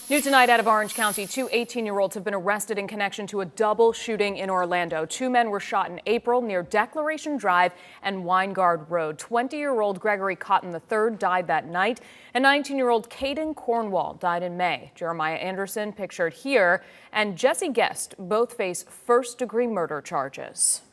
New tonight out of Orange County, two 18-year-olds have been arrested in connection to a double shooting in Orlando. Two men were shot in April near Declaration Drive and Weingard Road. 20-year-old Gregory Cotton III died that night, and 19-year-old Caden Cornwall died in May. Jeremiah Anderson, pictured here, and Jesse Guest both face first-degree murder charges.